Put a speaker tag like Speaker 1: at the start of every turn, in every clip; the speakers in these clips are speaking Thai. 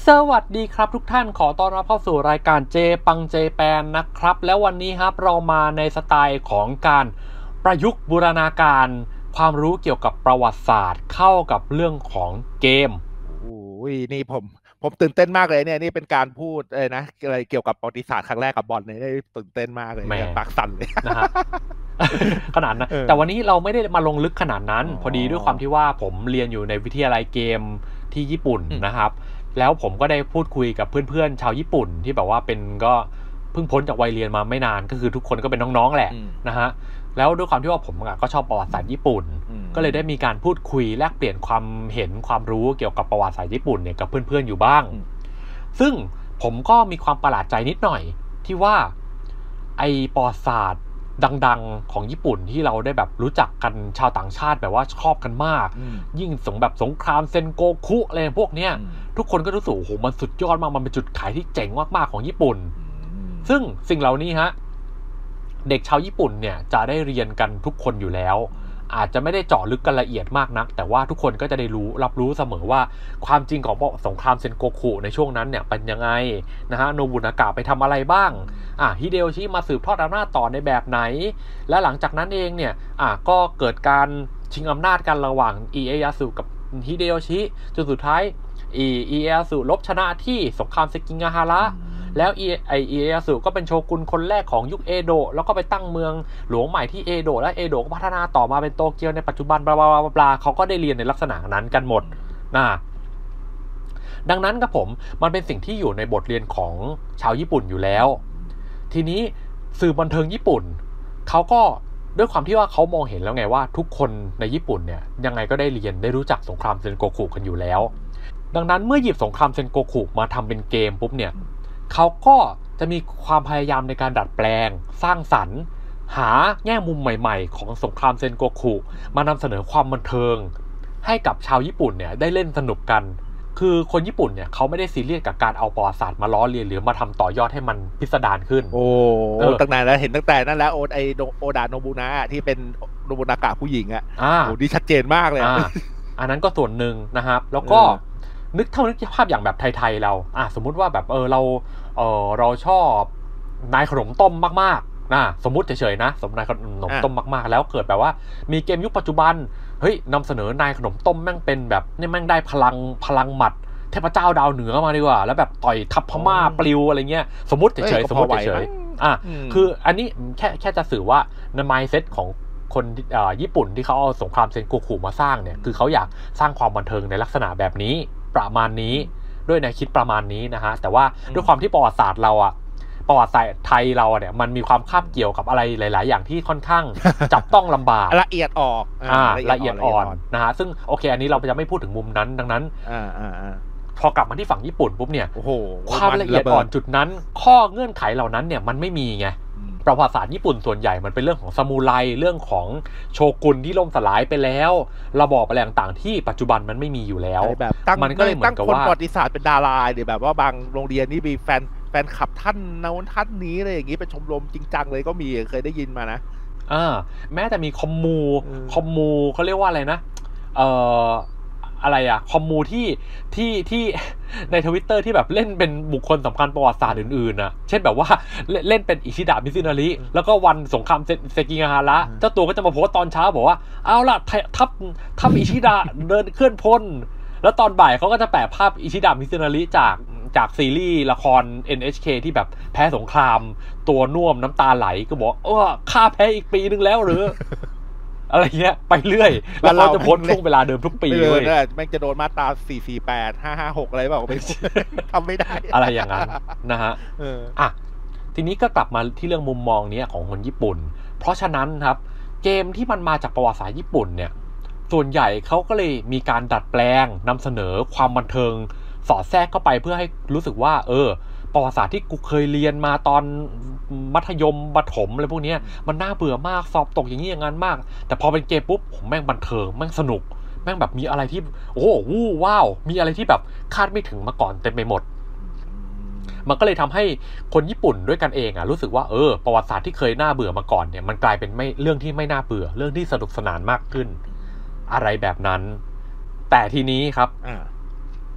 Speaker 1: สวัสดีครับทุกท่านขอต้อนรับเข้าสู่รายการเจปังเจแปนนะครับแล้ววันนี้ครับเรามาในสไตล์ของการประยุกต์บูรณาการความรู้เกี่ยวกับประวัติศาสตร์เข้ากับเรื่องของเกม
Speaker 2: โอ้ยนี่ผมตื่นเต้นมากเลยเนี่ยนี่เป็นการพูดนะอะไรเกี่ยวกับประวัติศาสตร์ครั้งแรกกับบอลเนี่ยตื่นเต้นมากเลย
Speaker 1: แหม
Speaker 2: ปากสั่นเลย
Speaker 1: นะฮะ ขนาดนั้นแต่วันนี้เราไม่ได้มาลงลึกขนาดนั้นพอดีด้วยความที่ว่าผมเรียนอยู่ในวิทยาลัยเกมที่ญี่ปุ่นนะครับแล้วผมก็ได้พูดคุยกับเพื่อนๆชาวญี่ปุ่นที่แบบว่าเป็นก็เพิ่งพ้นจากวัยเรียนมาไม่นานก็คือทุกคนก็เป็นน้องๆแหละนะฮะแล้วด้วยความที่ว่าผมก็ชอบประวัติศาสตร์ญี่ปุ่นก็เลยได้มีการพูดคุยแลกเปลี่ยนความเห็นความรู้เกี่ยวกับประวัติศาสตร์ญี่ปุ่นเนี่ยกับเพื่อนๆอยู่บ้างซึ่งผมก็มีความประหลาดใจนิดหน่อยที่ว่าไอประวัติศาสตร์ดังๆของญี่ปุ่นที่เราได้แบบรู้จักกันชาวต่างชาติแบบว่าชอบกันมากยิ่งสงครามเซนโกคุอะไรพวกเนี้ยทุกคนก็รู้สึกโอ้โหมันสุดยอดมากมันเป็นจุดขายที่เจ๋งมากๆของญี่ปุ่นซึ่งสิ่งเหล่านี้ฮะเด็กชาวญี่ปุ่นเนี่ยจะได้เรียนกันทุกคนอยู่แล้วอาจจะไม่ได้เจาะลึกกันละเอียดมากนักแต่ว่าทุกคนก็จะได้รับรู้เสมอว่าความจริงของสงครามเซนโกคุในช่วงนั้นเนี่ยเป็นยังไงนะฮะโนบุนากะไปทำอะไรบ้างฮิเดโอชิมาสืบทอดอำนาจต่อในแบบไหนและหลังจากนั้นเองเนี่ยก็เกิดการชิงอำนาจกันระหว่างอิเอยาสึกับฮิเดโอชิจนสุดท้ายอิเอยาสึลบชนะที่สงครามเซกิงาฮาระแล้วอิเอยาสึก็เป็นโชกุนคนแรกของยุคเอโดะแล้วก็ไปตั้งเมืองหลวงใหม่ที่เอโดะและเอโดะก็พัฒนาต่อมาเป็นโตเกียวในปัจจุบันบลาบลาบลาเขาก็ได้เรียนในลักษณะนั้นกันหมดนะดังนั้นครับผมมันเป็นสิ่งที่อยู่ในบทเรียนของชาวญี่ปุ่นอยู่แล้วทีนี้สื่อบันเทิงญี่ปุ่นเขาก็ด้วยความที่ว่าเขามองเห็นแล้วไงว่าทุกคนในญี่ปุ่นเนี่ยยังไงก็ได้เรียนได้รู้จักสงครามเซนโกคุกันอยู่แล้วดังนั้นเมื่อหยิบสงครามเซนโกคุมาทำเป็นเกมปุ๊บเนี่ยเขาก็จะมีความพยายามในการดัดแปลงสร้างสรรค์หาแง่มุมใหม่ๆของสงครามเซนโกคุมานำเสนอความบันเทิงให้กับชาวญี่ปุ่นเนี่ยได้เล่นสนุกกันคือคนญี่ปุ่นเนี่ยเขาไม่ได้ซีเรียสกับการเอาประวัติศาสตร์มาล้อเลียนหรือมาทำต่อยอดให้มันพิสดารขึ้น
Speaker 2: โอ้ตั้งนานแล้วเห็นตั้งแต่นั้นแล้วโอดาโนบุนะที่เป็นโนบุนากะผู้หญิงโอ้ดีชัดเจนมากเลย
Speaker 1: อันนั้นก็ส่วนหนึ่งนะครับแล้วก็นึกภาพอย่างแบบไทยๆเราสมมุติว่าแบบเราชอบนายขนมต้มมากๆสมมุติเฉยๆนะสมนายขนมต้มมากๆแล้วเกิดแบบว่ามีเกมยุคปัจจุบันเฮ้ยนำเสนอนายขนมต้มแม่งเป็นแบบนี่แม่งได้พลังหมัดเทพเจ้าดาวเหนือมาดีกว่าแล้วแบบต่อยทัพพม่าปลิวอะไรเงี้ยสมมุติเฉยๆคืออันนี้แค่จะสื่อว่าใน mindset ของคนญี่ปุ่นที่เขาเอาสงครามเซนโกคุมาสร้างเนี่ยคือเขาอยากสร้างความบันเทิงในลักษณะแบบนี้ประมาณนี้ด้วยแนวคิดประมาณนี้นะฮะแต่ว่าด้วยความที่ประวัติศาสตร์เราประวัติศาสตร์ไทยเราเนี่ยมันมีความคาบเกี่ยวกับอะไรหลายๆอย่างที่ค่อนข้างจับต้องลำบาก
Speaker 2: ละเอียดออก
Speaker 1: ละเอียดอ่อนนะฮะซึ่งโอเคอันนี้เราจะไม่พูดถึงมุมนั้นดังนั้นพอกลับมาที่ฝั่งญี่ปุ่นปุ๊บเนี่ยความละเอียดอ่อนจุดนั้นข้อเงื่อนไขเหล่านั้นเนี่ยมันไม่มีไงประวัติศาสตร์ญี่ปุ่นส่วนใหญ่มันเป็นเรื่องของซามูไรเรื่องของโชกุนที่ล่มสลายไปแล้วระบอบอะไรต่างๆที่ปัจจุบันมันไม่มีอยู่แล้ว
Speaker 2: มันก็เลยเหมือนกับว่าคนประวัติศาสตร์เป็นดาราหรือแบบว่าบางโรงเรียนนี่มีแฟนคลับท่านนู้นท่านนี้อะไรอย่างนี้เป็นชมรมจริงจังเลยก็มีเคยได้ยินมานะ
Speaker 1: แม้แต่มีคอมมูเขาเรียกว่าอะไรนะอะไรคอมมูที่ใน Twitter ที่แบบเล่นเป็นบุคคลสำคัญประวัติศาสตร์อื่นๆเช่นแบบว่าเล่นเป็นอิชิดะมิซึนาริแล้วก็วันสงครามเซกิงาฮาระเจ้าตัวก็จะมาโพสต์ตอนเช้าบอกว่าเอาล่ะทัพอิชิดะเดินเคลื่อนพลแล้วตอนบ่ายเขาก็จะแปะภาพอิชิดะมิซึนาริจากซีรีส์ละคร NHK ที่แบบแพ้สงครามตัวน่วมน้ำตาไหลก็บอกข้าแพ้อีกปีนึงแล้วหรืออะไรเงี้ยไปเรื่อยแล้วเราจะพ้นช่วงเวลาเดิมทุกปีเลย
Speaker 2: แม่งจะโดนมาตรา448 556อะไรแบบไม่ทำไม่ได้
Speaker 1: อะไรอย่างนั้นนะฮะทีนี้ก็กลับมาที่เรื่องมุมมองนี้ของคนญี่ปุ่นเพราะฉะนั้นครับเกมที่มันมาจากประวัติศาสตร์ญี่ปุ่นเนี่ยส่วนใหญ่เขาก็เลยมีการดัดแปลงนำเสนอความบันเทิงสอดแทรกเข้าไปเพื่อให้รู้สึกว่าประวัติศาสตร์ที่กูเคยเรียนมาตอนมัธยมประถมอะไรพวกนี้มันน่าเบื่อมากสอบตกอย่างนี้อย่างนั้นมากแต่พอเป็นเกมปุ๊บผมแม่งบันเทิงแม่งสนุกแม่งแบบมีอะไรที่ว้าวมีอะไรที่แบบคาดไม่ถึงมาก่อนเต็มไปหมดมันก็เลยทำให้คนญี่ปุ่นด้วยกันเองรู้สึกว่าประวัติศาสตร์ที่เคยน่าเบื่อมาก่อนเนี่ยมันกลายเป็นเรื่องที่ไม่น่าเบื่อเรื่องที่สนุกสนานมากขึ้นอะไรแบบนั้นแต่ทีนี้ครับ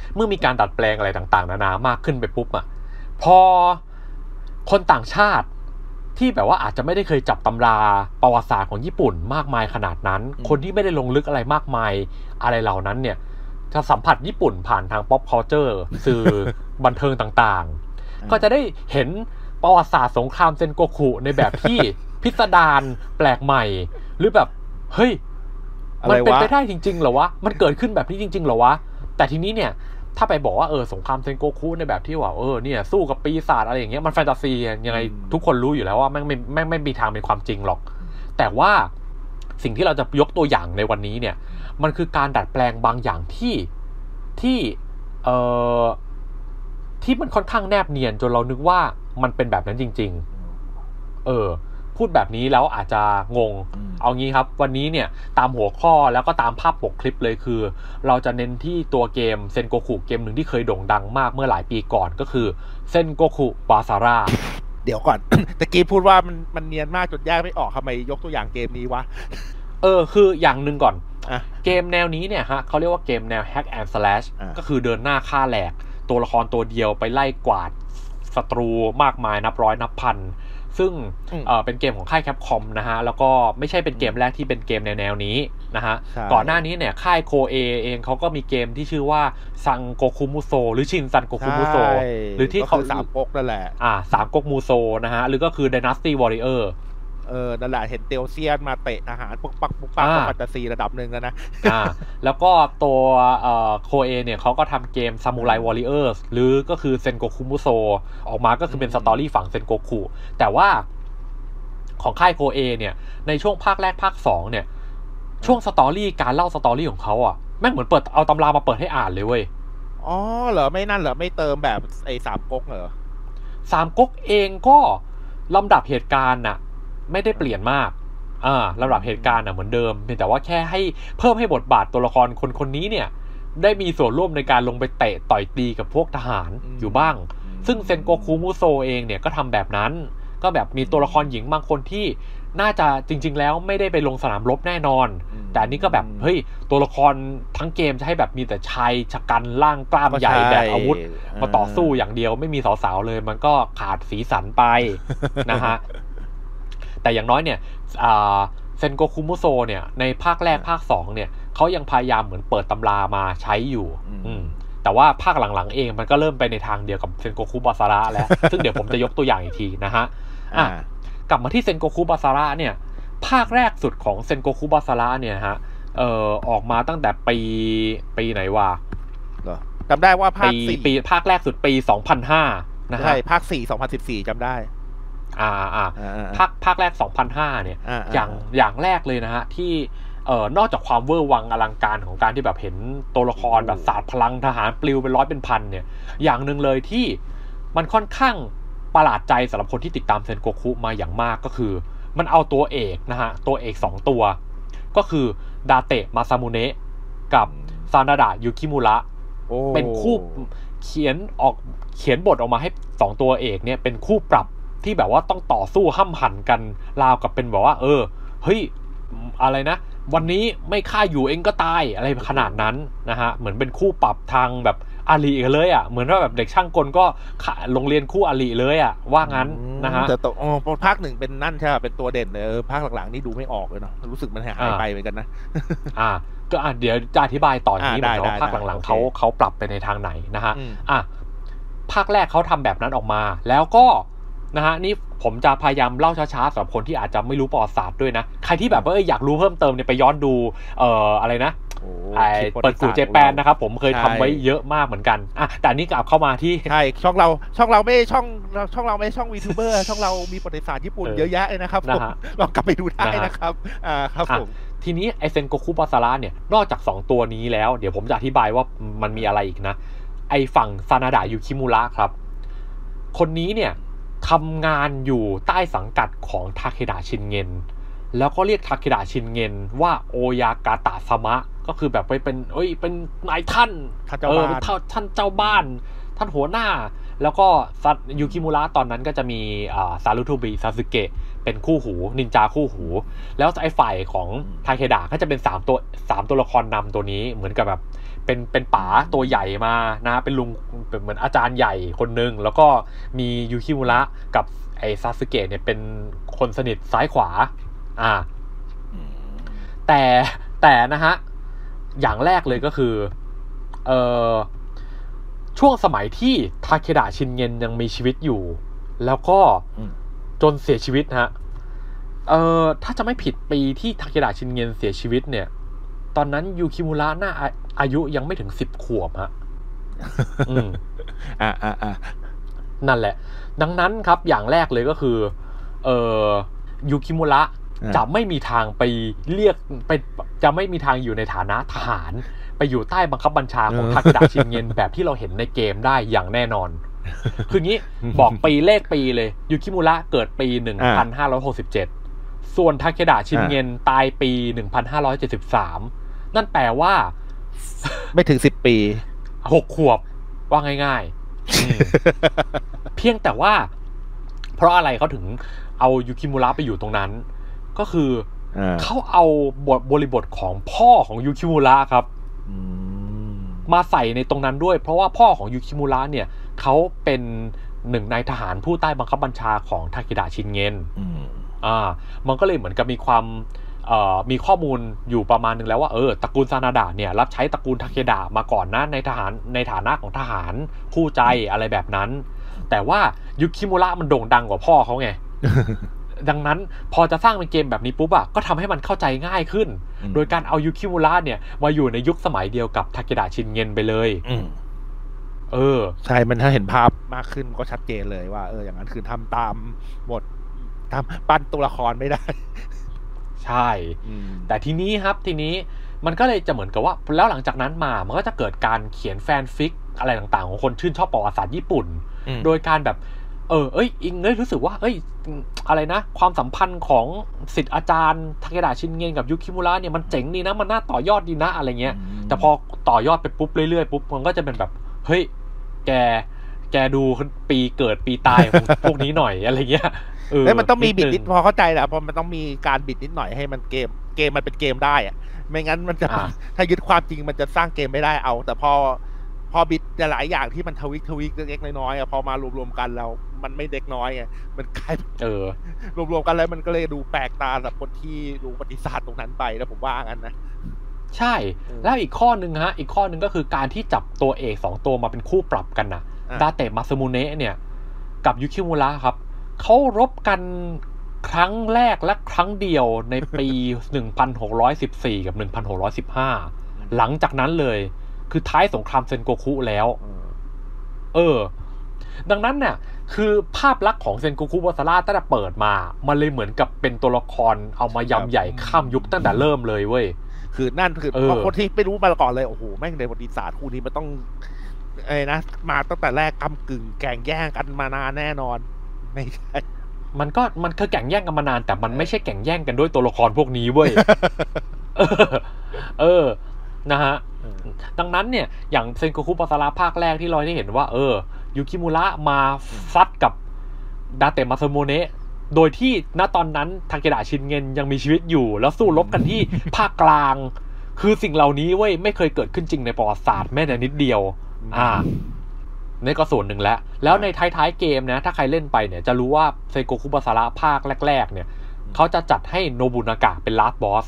Speaker 1: เมื่อมีการดัดแปลงอะไรต่างๆนานามากขึ้นไปปุ๊บอ่ะพอคนต่างชาติที่แบบว่าอาจจะไม่ได้เคยจับตำราประวัติศาสตร์ของญี่ปุ่นมากมายขนาดนั้นคนที่ไม่ได้ลงลึกอะไรมากมายอะไรเหล่านั้นเนี่ยจะสัมผัสญี่ปุ่นผ่านทาง pop culture สื่อบันเทิงต่างๆก็จะได้เห็นประวัติศาสตร์สงครามเซนโกคุในแบบที่พิสดารแปลกใหม่หรือแบบเฮ้ยมันเป็นไปได้จริงๆเหรอวะมันเกิดขึ้นแบบนี้จริงๆเหรอวะแต่ทีนี้เนี่ยถ้าไปบอกว่าสงครามเซนโกคุในแบบที่ว่าเนี่ยสู้กับปีศาจอะไรอย่างเงี้ยมันแฟนตาซียังไงทุกคนรู้อยู่แล้วว่าไม่มีทางเป็นความจริงหรอกแต่ว่าสิ่งที่เราจะยกตัวอย่างในวันนี้เนี่ยมันคือการดัดแปลงบางอย่างที่มันค่อนข้างแนบเนียนจนเรานึกว่ามันเป็นแบบนั้นจริงๆพูดแบบนี้แล้วอาจจะงงเอางี้ครับวันนี้เนี่ยตามหัวข้อแล้วก็ตามภาพปกคลิปเลยคือเราจะเน้นที่ตัวเกมเซนโกคุเกมหนึ่งที่เคยโด่งดังมากเมื่อหลายปีก่อนก็คือเซนโกคุบาซาร่า
Speaker 2: เดี๋ยวก่อน ตะกี้พูดว่ามันเนียนมากจนแยกไม่ออกทำไมยกตัวอย่างเกมนี้วะ
Speaker 1: คืออย่างหนึ่งก่อนเกมแนวนี้เนี่ยฮะเขาเรียกว่าเกมแนว hack and slash ก็คือเดินหน้าฆ่าแหลกตัวละครตัวเดียวไปไล่กวาดศัตรูมากมายนับร้อยนับพันซึ่งเป็นเกมของค่ายแคปคอมนะฮะแล้วก็ไม่ใช่เป็นเกมแรกที่เป็นเกมแนวนี้นะฮะก่อนหน้านี้เนี่ยค่ายโคเอเองเขาก็มีเกมที่ชื่อว่าซังโกคุมุโซหรือชินซันโกคุมุโซหรือที่เขา
Speaker 2: สามก๊กนั่นแหละ
Speaker 1: สามก๊กมูโซนะฮะหรือก็คือ Dynasty Warrior
Speaker 2: นั่นแหละเห็นเตียวเซียนมาเตะทหารปุ๊กปักแฟนตาซีระดับหนึ่งแล้วนะ
Speaker 1: แล้วก็ตัวโคเอเนี่ยเขาก็ทำเกม Samurai Warriors หรือก็คือเซนโกคุมุโซออกมาก็คือเป็นสตอรี่ฝั่งเซนโกคุแต่ว่าของค่ายโคเอเนี่ยในช่วงภาคแรกภาค2เนี่ยช่วงสตอรี่การเล่าสตอรี่ของเขาอ่ะแม่งเหมือนเปิดเอาตำรามาเปิดให้อ่านเลยเว้ย
Speaker 2: เหรอไม่นั่นเหรอไม่เติมแบบไอ้สามก๊กเหรอ
Speaker 1: สามก๊กเองก็ลำดับเหตุการณ์น่ะไม่ได้เปลี่ยนมากลำดับเหตุการณ์เหมือนเดิมเพียงแต่ว่าแค่ให้เพิ่มให้บทบาทตัวละครคนนี้เนี่ยได้มีส่วนร่วมในการลงไปเตะต่อยตีกับพวกทหารอยู่บ้างซึ่งเซนโกคุมุโซเองเนี่ยก็ทำแบบนั้นก็แบบมีตัวละครหญิงบางคนที่น่าจะจริงๆแล้วไม่ได้ไปลงสนามรบแน่นอนแต่อันนี้ก็แบบเฮ้ยตัวละครทั้งเกมจะให้แบบมีแต่ชายชะกันร่างกล้ามใหญ่แบกอาวุธมาต่อสู้อย่างเดียวไม่มีสาวๆเลยมันก็ขาดสีสันไปนะฮะแต่อย่างน้อยเนี่ยเซนโกคุมุโซเนี่ยในภาคแรกภาค2เนี่ยเขายังพยายามเหมือนเปิดตำรามาใช้อยู่แต่ว่าภาคหลังๆเองมันก็เริ่มไปในทางเดียวกับเซนโกคุบาซาระแล้ว ซึ่งเดี๋ยวผมจะยกตัวอย่างอีกทีนะฮะกลับมาที่เซนโกคุบาซาระเนี่ยภาคแรกสุดของเซนโกคุบาซาระเนี่ยฮะออกมาตั้งแต่ปีไหนวะ
Speaker 2: จำได้ว่าภาค
Speaker 1: 4ภาคแรกสุดปี2005นะฮะ
Speaker 2: ใช่ภาค4 2014จำได้
Speaker 1: ภาคแรก2005เนี่ยอย่างแรกเลยนะฮะที่นอกจากความเวอร์วังอลังการของการที่แบบเห็นตัวละครแบบศาสตร์พลังทหารปลิวเป็นร้อยเป็นพันเนี่ยอย่างนึงเลยที่มันค่อนข้างประหลาดใจสำหรับคนที่ติดตามเซนโกคุมาอย่างมากก็คือมันเอาตัวเอกนะฮะตัวเอก2ตัวก็คือดาเตะมาซามุเนะกับซานาดะยูคิมุระเป็นคู่เขียนบทออกมาให้2ตัวเอกเนี่ยเป็นคู่ปรับที่แบบว่าต้องต่อสู้ห้ำหั่นกันราวกับเป็นแบบว่าเฮ้ยอะไรนะวันนี้ไม่ฆ่าอยู่เองก็ตายอะไรขนาดนั้นนะฮะเหมือนเป็นคู่ปรับทางแบบอาลีกันเลยอ่ะเหมือนว่าแบบเด็กช่างกลก็โรงเรียนคู่อาลีเลยอ่ะว่างั้นนะฮะ
Speaker 2: แต่ภาค1เป็นนั่นใช่ป่ะเป็นตัวเด่นเลยภาคหลังๆนี่ดูไม่ออกเลยเนาะรู้สึกมันหายไปเหมือนกันนะ
Speaker 1: ก็เดี๋ยวจะอธิบายต่อนี้นะว่าภาคหลังๆเขาปรับไปในทางไหนนะฮะภาคแรกเขาทำแบบนั้นออกมาแล้วก็นะฮะนี่ผมจะพยายามเล่าช้าๆสำหรับคนที่อาจจะไม่รู้ประวัติศาสตร์ด้วยนะใครที่แบบว่าอยากรู้เพิ่มเติมเนี่ยไปย้อนดูอะไรนะเปิดกูเจแปนนะครับผมเคยทำไว้เยอะมากเหมือนกันแต่นี้กลับเข้ามาที่
Speaker 2: ใช่ช่องเราไม่ช่องเราไม่ช่องวีทูเบอร์ช่องเรามีประวัติศาสตร์ญี่ปุ่นเยอะแยะเลยนะครับผมลองกลับไปดูได้นะครับครับผม
Speaker 1: ทีนี้ไอเซนโกคุบาซาระเนี่ยนอกจาก2ตัวนี้แล้วเดี๋ยวผมจะอธิบายว่ามันมีอะไรอีกนะไอฝั่งซานาดะยูคิมุระครับคนนี้เนี่ยทำงานอยู่ใต้สังกัดของทาเคดะชินเงินแล้วก็เรียกทาเคดะชินเงินว่าโอยากาตะสมะก็คือแบบไปเป็นนายท่านท่านเจ้าบ้านท่านหัวหน้าแล้วก็ยูคิมุระตอนนั้นก็จะมีซารุโทบิซาสึเกะเป็นคู่หูนินจาคู่หูแล้วไอ้ฝ่ายของทาเคดะก็จะเป็น3ตัวละครนำตัวนี้เหมือนกับแบบเป็นป๋าตัวใหญ่มานะเป็นลุงเป็นเหมือนอาจารย์ใหญ่คนนึงแล้วก็มียูคิมุระกับไอซาสึเกะเนี่ยเป็นคนสนิทซ้ายขวาแต่นะฮะอย่างแรกเลยก็คือช่วงสมัยที่ทาเคดะชินเงินยังมีชีวิตอยู่แล้วก็จนเสียชีวิตฮะถ้าจะไม่ผิดปีที่ทาเคดะชินเงินเสียชีวิตเนี่ยตอนนั้นยูคิมุระน่าอายุยังไม่ถึง10 ขวบฮะนั่นแหละดังนั้นครับอย่างแรกเลยก็คือยูคิมุระจะไม่มีทางไปเรียกไปจะไม่มีทางอยู่ในฐานะทหารไปอยู่ใต้บังคับบัญชาของทาเคดะชินเงินแบบที่เราเห็นในเกมได้อย่างแน่นอนคืองี้บอกปีเลขปีเลยยูคิมุระเกิดปี1567ส่วนทาเคดะชินเงินตายปี1573นั่นแปลว่า
Speaker 2: ไม่ถึง10 ปี
Speaker 1: 6 ขวบว่าง่ายๆเพียงแต่ว่าเพราะอะไรเขาถึงเอายูคิมุระไปอยู่ตรงนั้นก็คือเขาเอาบริบทของพ่อของยูคิมุระครับมาใส่ในตรงนั้นด้วยเพราะว่าพ่อของยูคิมุระเนี่ยเขาเป็นหนึ่งในทหารผู้ใต้บังคับบัญชาของทาเคดะชินเงินมันก็เลยเหมือนกับมีความมีข้อมูลอยู่ประมาณนึงแล้วว่าตระกูลซานาดะเนี่ยรับใช้ตระกูลทาเคดะมาก่อนนะในฐานะของทหารคู่ใจอะไรแบบนั้นแต่ว่ายูคิมุระมันโด่งดังกว่าพ่อเขาไง ดังนั้นพอจะสร้างเป็นเกมแบบนี้ปุ๊บก็ทำให้มันเข้าใจง่ายขึ้นโดยการเอายูคิมุระเนี่ยมาอยู่ในยุคสมัยเดียวกับทาเคดะชินเงินไปเลย
Speaker 2: ใช่มันถ้าเห็นภาพมากขึ้นก็ชัดเจนเลยว่าอย่างนั้นคือทำตามหมดทำปั้นตัวละครไม่ได้
Speaker 1: ใช่แต่ทีนี้มันก็เลยจะเหมือนกับว่าแล้วหลังจากนั้นมามันก็จะเกิดการเขียนแฟนฟิกอะไรต่างๆของคนชื่นชอบประวัติศาสตร์ญี่ปุ่นโดยการแบบอิงรู้สึกว่าอะไรนะความสัมพันธ์ของศิษย์อาจารย์ทาเคดะชินเงินกับยูคิมุระเนี่ยมันเจ๋งดีนะมันน่าต่อยอดดีนะอะไรเงี้ยแต่พอต่อยอดไปปุ๊บเรื่อยๆปุ๊บมันก็จะเป็นแบบเฮ้ยแกดูปีเกิดปีตายของพวกนี้หน่อยอะไรเงี้ย
Speaker 2: มันต้องมีบิดนิดพอเข้าใจแหละเพราะมันต้องมีการบิดนิดหน่อยให้มันเกมมันเป็นเกมได้อะไม่งั้นมันจะถ้ายึดความจริงมันจะสร้างเกมไม่ได้เอาแต่พอบิดหลายอย่างที่มันทวิกเล็กๆน้อยๆพอมารวมๆกันแล้วมันไม่เล็กน้อยไงมันกลายรวมๆกันแล้วมันก็เลยดูแปลกตาสำหรับคนที่รู้ประวัติศาสตร์ตรงนั้นไปแล้วผมว่างั้นนะ
Speaker 1: ใช่แล้วอีกข้อนึงก็คือการที่จับตัวเอก2ตัวมาเป็นคู่ปรับกันนะดาเตะมาซึมุเนะเนี่ยกับยูคิมุระครับเขารบกันครั้งแรกและครั้งเดียวในปี1614กับ1615หลังจากนั้นเลยคือท้ายสงครามเซนโกคุแล้วดังนั้นเนี่ยคือภาพลักษณ์ของเซนโกคุบาซาร่าตั้งแต่เปิดมามันเลยเหมือนกับเป็นตัวละครเอามายำใหญ่ข้ามยุคตั้งแต่เริ่มเลยเว้ย
Speaker 2: คือนั่นคือเพราะคนที่ไม่รู้มาก่อนเลยโอ้โหแม่งในประวัติศาสตร์คู่นี้มันต้องมาตั้งแต่แรกกำกึ่งแข่งแย่งกันมานานแน่นอนไม่ใช่
Speaker 1: มันคือแข่งแย่งกันมานานแต่มันไม่ใช่แข่งแย่งกันด้วยตัวละครพวกนี้เว้ยนะฮะดังนั้นเนี่ยอย่างเซนโกคุบาซาร่าภาคแรกที่เราได้เห็นว่ายูคิมุระมาฟัดกับดาเตะมาซึโมเนะโดยที่ณตอนนั้นทาเคดะชินเงินยังมีชีวิตอยู่แล้วสู้รบกันที่ภาคกลางคือสิ่งเหล่านี้เว้ยไม่เคยเกิดขึ้นจริงในประวัติศาสตร์แม้แต่นิดเดียวนี่ก็ส่วนหนึ่งแล้วในท้ายๆเกมนะถ้าใครเล่นไปเนี่ยจะรู้ว่าเซนโกคุบาซาระภาคแรกๆเนี่ยเขาจะจัดให้โนบุนากะเป็นลาสบอส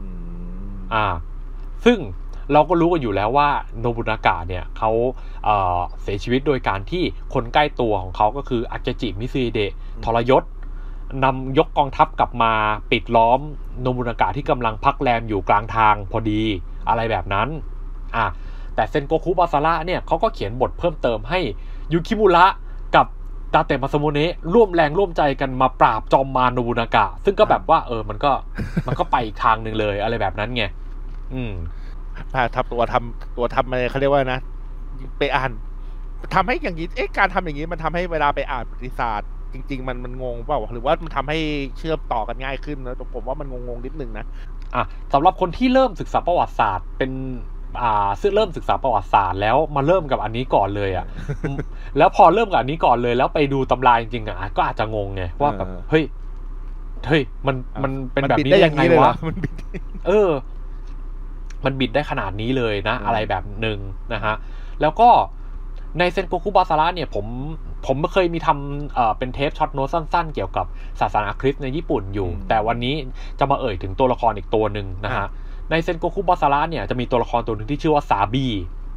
Speaker 1: ซึ่งเราก็รู้กันอยู่แล้วว่าโนบุนากะเนี่ยเขาเสียชีวิตโดยการที่คนใกล้ตัวของเขาก็คืออาเกจิมิซึเดะทรยศนำยกกองทัพกลับมาปิดล้อมโนบุนากะที่กำลังพักแรมอยู่กลางทางพอดีอะไรแบบนั้นแต่เซนโกคุบาซาระเนี่ยเขาก็เขียนบทเพิ่มเติมให้ยูคิมุระกับดาเตะมาซึโมเนะร่วมแรงร่วมใจกันมาปราบจอมมารโนบุนากะซึ่งก็แบบว่ามันก็ไปอีกทางนึงเลยอะไรแบบนั้นไง
Speaker 2: ทำอะไรเขาเรียกว่านะไปอ่านทำให้อย่างนี้การทำอย่างนี้มันทำให้เวลาไปอ่านประวัติศาสตร์จริงๆมันงงเปล่าหรือว่ามันทำให้เชื่อมต่อกันง่ายขึ้นนะผมว่ามันงงนิดนึงนะ
Speaker 1: สำหรับคนที่เริ่มศึกษาประวัติศาสตร์เป็นซึ่งเริ่มศึกษาประวัติศาสตร์แล้วมาเริ่มกับอันนี้ก่อนเลยแล้วพอเริ่มกับอันนี้ก่อนเลยแล้วไปดูตำราจริงๆก็อาจจะงงไงว่าแบบเฮ้ยมันเป็นแบบนี้ได้ยังไงวะมันบิดได้ขนาดนี้เลยนะอะไรแบบหนึ่งนะฮะแล้วก็ในเซนโกคุบาซาระเนี่ยผมเคยมีทำเป็นเทปช็อตโน้ตสั้นๆเกี่ยวกับศาสนาคริสต์ในญี่ปุ่นอยู่แต่วันนี้จะมาเอ่ยถึงตัวละครอีกตัวหนึ่งนะฮะในเซนโกคุบาซาระเนี่ยจะมีตัวละครตัวหนึ่งที่ชื่อว่าซาบี้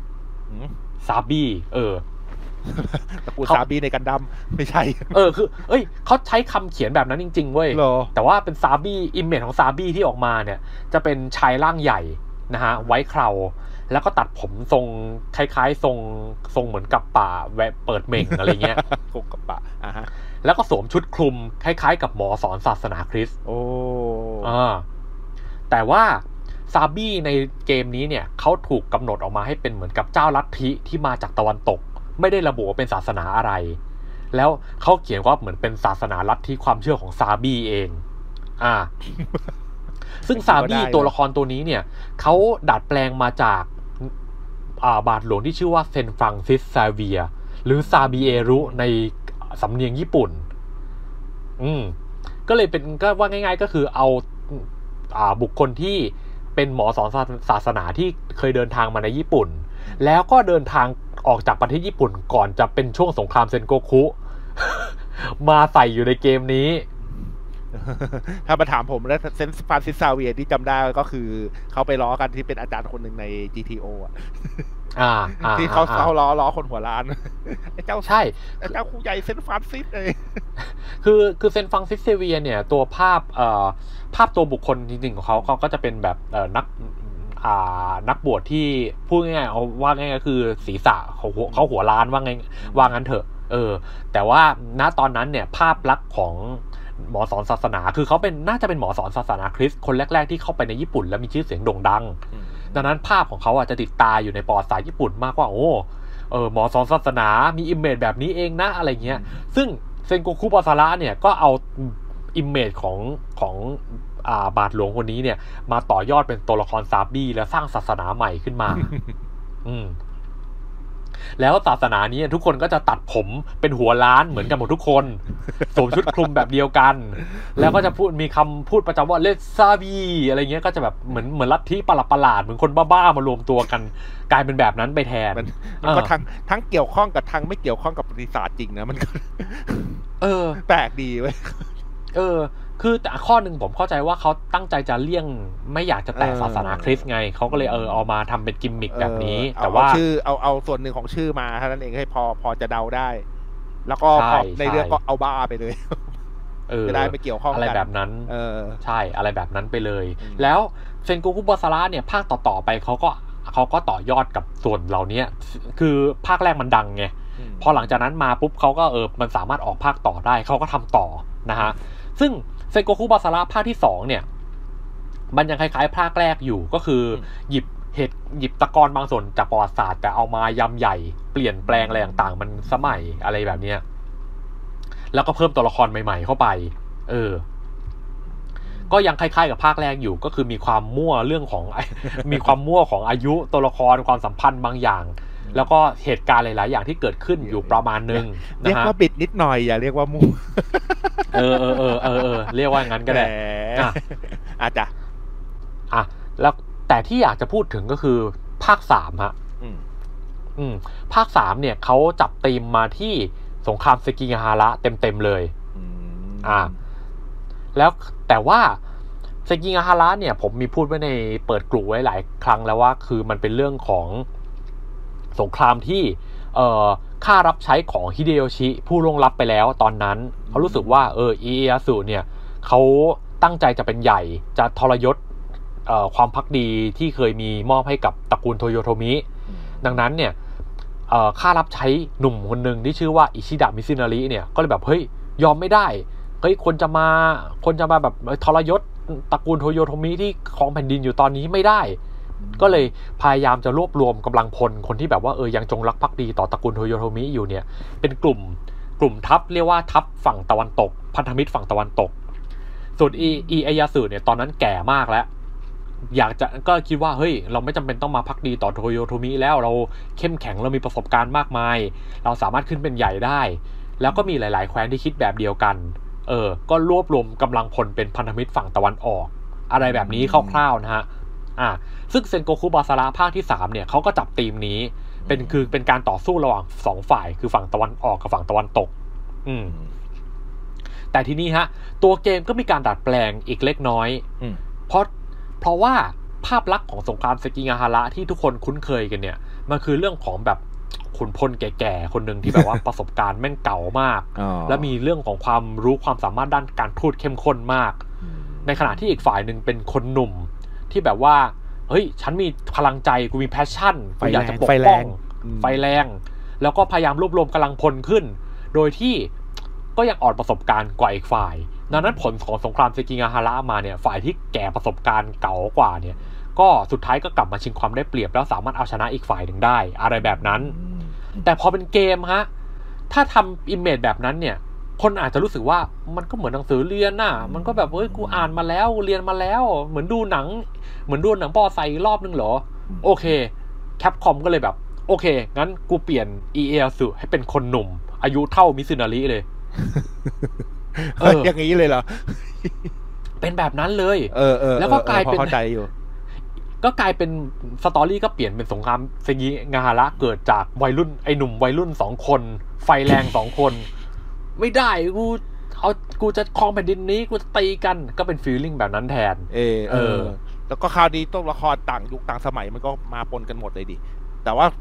Speaker 2: ตระกูลซาบี้ในกันดั้มไม่ใช่
Speaker 1: คือเขาใช้คำเขียนแบบนั้นจริงๆเว้ยแต่ว่าเป็นซาบี้อิมเมจของซาบี้ที่ออกมาเนี่ยจะเป็นชายร่างใหญ่นะฮะไว้เคราแล้วก็ตัดผมทรงคล้ายๆทรงเหมือนกับป่าแวะเปิดเม่งอะไรเงี้ย
Speaker 2: กบกับป่า
Speaker 1: แล้วก็สวมชุดคลุมคล้ายๆกับหมอสอนศาสนาคริสต์แต่ว่าซาบี้ในเกมนี้เนี่ยเขาถูกกำหนดออกมาให้เป็นเหมือนกับเจ้าลัทธิที่มาจากตะวันตกไม่ได้ระบุว่าเป็นศาสนาอะไรแล้วเขาเขียนว่าเหมือนเป็นศาสนาลัทธิความเชื่อของซาบี้เองซึ่งซาบี้ตัวละครตัวนี้เนี่ยเขาดัดแปลงมาจากบาทหลวงที่ชื่อว่าเซนฟรังซิสซาเวียหรือซาบิเอรุในสำเนียงญี่ปุ่นก็เลยเป็นก็ว่าง่ายๆก็คือเอาบุคคลที่เป็นหมอสอนศาสนาที่เคยเดินทางมาในญี่ปุ่นแล้วก็เดินทางออกจากประเทศญี่ปุ่นก่อนจะเป็นช่วงสงครามเซนโกคุ มาใส่อยู่ในเกมนี้
Speaker 2: ถ้ามาถามผมแล้วเซนฟรานซิสซาเวียที่จำได้ก็คือเขาไปล้อกันที่เป็นอาจารย์คนหนึ่งใน GTO ที่เขาล้อคนหัวล้านไอ้เจ้า
Speaker 1: ใช่
Speaker 2: ไอ้เจ้าครูใหญ่เซนฟรานซิสเลย
Speaker 1: คือเซนฟรานซิสเซเวียเนี่ยตัวภาพตัวบุคคลจริงๆของเขาก็จะเป็นแบบนักบวชที่พูดง่ายๆเอาว่าง่ายก็คือศีรษะเขาหัวล้านว่างั้นเถอะแต่ว่าณตอนนั้นเนี่ยภาพลักษณ์ของหมอสอนศาสนาคือเขาน่าจะเป็นหมอสอนศาสนาคริสต์คนแรกๆที่เข้าไปในญี่ปุ่นแล้วมีชื่อเสียงโด่งดังดังนั้นภาพของเขาจะติดตาอยู่ในประวัติศาสตร์ญี่ปุ่นมากว่าหมอสอนศาสนามีอิมเมจแบบนี้เองนะอะไรเงี้ยซึ่งเซนโกคุบาซาระเนี่ยก็เอาอิมเมจของบาทหลวงคนนี้เนี่ยมาต่อยอดเป็นตัวละครซาบี้แล้วสร้างศาสนาใหม่ขึ้นมา แล้วศาสนานี้ทุกคนก็จะตัดผมเป็นหัวล้านเหมือนกันหมดทุกคนสวมชุดคลุมแบบเดียวกันแล้วก็จะมีคำพูดประจำว่าเลสซาบีอะไรเงี้ยก็จะแบบเหมือนลัทธิประหลาดเหมือนคนบ้าๆมารวมตัวกันกลายเป็นแบบนั้นไปแทน
Speaker 2: มันก็ทั้งเกี่ยวข้องกับทั้งไม่เกี่ยวข้องกับประวัติศาสตร์จริงนะมันก็แปลกดีเว้ย
Speaker 1: คือแต่ข้อหนึ่งผมเข้าใจว่าเขาตั้งใจจะเลี่ยงไม่อยากจะแตะศาสนาคริสต์ไงเขาก็เลยเอามาทำเป็นกิมมิคแบบนี้แต่ว่า
Speaker 2: ชื่อเอาส่วนหนึ่งของชื่อมาเท่านั้นเองให้พอจะเดาได้แล้วก็ในเรื่องก็เอาบ้าไปเลยจะได้ไม่เกี่ยวข้อง
Speaker 1: อะไรแบบนั้นใช่อะไรแบบนั้นไปเลยแล้วเซนโกคุบาซาระเนี่ยภาคต่อไปเขาก็ต่อยอดกับส่วนเหล่านี้คือภาคแรกมันดังไงพอหลังจากนั้นมาปุ๊บเขาก็มันสามารถออกภาคต่อได้เขาก็ทำต่อนะฮะซึ่งเซนโกคุบาซาระภาคที่2เนี่ยมันยังคล้ายๆภาคแรกอยู่ก็คือหยิบตะกอนบางส่วนจากประวัติศาสตร์แต่เอามายำใหญ่เปลี่ยนแปลงอะไรต่างๆมันสมัยอะไรแบบเนี้ยแล้วก็เพิ่มตัวละครใหม่ๆเข้าไปก็ยังคล้ายๆกับภาคแรกอยู่ก็คือมีความมั่วเรื่องของ มีความมั่วของอายุตัวละครความสัมพันธ์บางอย่างแล้วก็เหตุการณ์หลายๆอย่างที่เกิดขึ้นอยู่ประมาณนึง
Speaker 2: เรียกว่าบิดนิดหน่อยอย่าเรียกว่ามู
Speaker 1: เรียกว่างั้นก็ได้
Speaker 2: อาจจะ
Speaker 1: แล้วแต่ที่อยากจะพูดถึงก็คือภาค3ฮะภาค3เนี่ยเขาจับธีมมาที่สงครามเซกิงาฮาระเต็มๆเลยแล้วแต่ว่าเซกิงาฮาระเนี่ยผมมีพูดไว้ในเปิดกลุ่มไว้หลายครั้งแล้วว่าคือมันเป็นเรื่องของสงครามที่ค่ารับใช้ของฮิเดโยชิผู้ล่วงลับไปแล้วตอนนั้นเขารู้สึกว่าอิเอยาสึเนี่ยเขาตั้งใจจะเป็นใหญ่จะทรยศความภักดีที่เคยมีมอบให้กับตระกูลโทโยโทมิดังนั้นเนี่ยค่ารับใช้หนุ่มคนหนึ่งที่ชื่อว่าอิชิดะมิซึนาริเนี่ยก็เลยแบบเฮ้ยยอมไม่ได้เฮ้ยคนจะมาแบบทรยศตระกูลโทโยโทมิที่ครองแผ่นดินอยู่ตอนนี้ไม่ได้ก็เลยพยายามจะรวบรวมกำลังพลคนที่แบบว่ายังจงรักภักดีต่อตระกูลโทโยโทมิอยู่เนี่ยเป็นกลุ่มทัพเรียกว่าทัพฝั่งตะวันตกพันธมิตรฝั่งตะวันตกส่วนอิเอยาสึเนี่ยตอนนั้นแก่มากแล้วก็คิดว่าเฮ้ยเราไม่จำเป็นต้องมาภักดีต่อโทโยโทมิแล้วเราเข้มแข็งเรามีประสบการณ์มากมายเราสามารถขึ้นเป็นใหญ่ได้แล้วก็มีหลายๆแคว้นที่คิดแบบเดียวกันก็รวบรวมกำลังพลเป็นพันธมิตรฝั่งตะวันออกอะไรแบบนี้คร่าวๆนะฮะซึ่งเซนโกคุบาซาระภาคที่3เนี่ยเขาก็จับธีมนี้เป็นการต่อสู้ระหว่าง2ฝ่ายคือฝั่งตะวันออกกับฝั่งตะวันตกแต่ทีนี้ฮะตัวเกมก็มีการดัดแปลงอีกเล็กน้อยเพราะว่าภาพลักษณ์ของสงครามเซกิงาฮาระที่ทุกคนคุ้นเคยกันเนี่ยมันคือเรื่องของแบบขุนพลแก่ๆคนหนึ่งที่แบบว่า ประสบการณ์แม่งเก่ามากและมีเรื่องของความรู้ความสามารถด้านการพูดเข้มข้นมากในขณะที่อีกฝ่ายหนึ่งเป็นคนหนุ่มที่แบบว่าเฮ้ยฉันมีพลังใจกูมีแพชชั่นกูอยากจะปกป้องไฟแรงแล้วก็พยายามรวบรวมกำลังพลขึ้นโดยที่ก็ยังอ่อนประสบการณ์กว่าอีกฝ่ายดังนั้นผลของสงครามเซกิงาฮาระมาเนี่ยฝ่ายที่แก่ประสบการณ์เก่ากว่าเนี่ยก็สุดท้ายก็กลับมาชิงความได้เปรียบแล้วสามารถเอาชนะอีกฝ่ายหนึ่งได้อะไรแบบนั้นแต่พอเป็นเกมฮะถ้าทำอิมเมจแบบนั้นเนี่ยคนอาจจะรู้สึกว่ามันก็เหมือนหนังสือเรียนน่ะมันก็แบบเฮ้ยกูอ่านมาแล้วเรียนมาแล้วเหมือนดูหนังปอไซรอบนึงเหรอโอเคแคปคอมก็เลยแบบโอเคงั้นกูเปลี่ยนอิเอสึให้เป็นคนหนุ่มอายุเท่ามิซึนาริเลย
Speaker 2: อย่างนี้เลยเหรอ
Speaker 1: เป็นแบบนั้นเลยแล้วก็กลายเป็นสตอรี่ก็เปลี่ยนเป็นสงครามเซกิงาฮาระเกิดจากไอ้หนุ่มวัยรุ่น2คนไฟแรง2คนไม่ได้กูจะครองแผ่นดินนี้กูจะตีกันก็เป็นฟีลลิ่งแบบนั้นแทน
Speaker 2: แล้วก็คราวนี้ตัวละครต่างยุคต่างสมัยมันก็มาปนกันหมดเลยดิแต่ว่า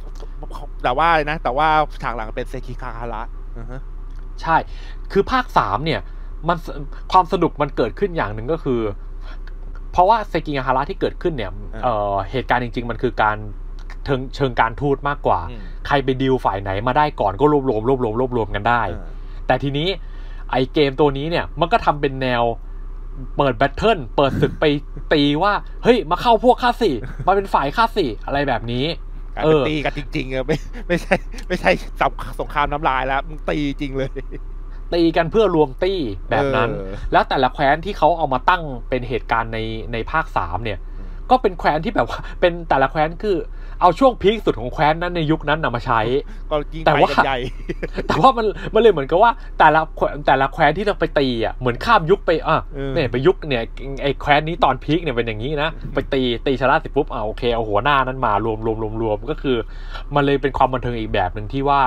Speaker 2: ฉากหลังเป็นเซกิงาฮาระ
Speaker 1: ใช่คือภาค3เนี่ยมันความสนุกมันเกิดขึ้นอย่างหนึ่งก็คือเพราะว่าเซกิงาฮาระที่เกิดขึ้นเนี่ยเหตุการณ์จริงๆมันคือการเชิงการทูตมากกว่าใครไปดีลฝ่ายไหนมาได้ก่อนก็รวบรวมกันได้แต่ทีนี้ไอเกมตัวนี้เนี่ยมันก็ทำเป็นแนวเปิดแบทเทิลเปิดศึกไปตีว่าเฮ้ยมาเข้าพวกข้าสิมาเป็นฝ่ายข้าสิอะไรแบบนี้
Speaker 2: ตีกันจริงๆไม่ใช่สงครามน้ำลายแล้วมึงตีจริงเลย
Speaker 1: ตีกันเพื่อรวมตี้แบบนั้นแล้วแต่ละแคว้นที่เขาเอามาตั้งเป็นเหตุการณ์ในภาค3เนี่ยก็เป็นแคว้นที่แบบว่าเป็นแต่ละแคว้นคือเอาช่วงพีคสุดของแคว้นนั้นในยุคนั้นนำมาใช้แต่ว่ามันเลยเหมือนกับว่าแต่ละแคว้นที่เราไปตีอ่ะเหมือนข้ามยุคไปเนี่ยไปยุคเนี่ยไอ้แคว้นนี้ตอนพีคเนี่ยเป็นอย่างนี้นะไปตีชนะเสร็จปุ๊บโอเคเอาหัวหน้านั้นมารวมก็คือมันเลยเป็นความบันเทิงอีกแบบนึงที่ว่า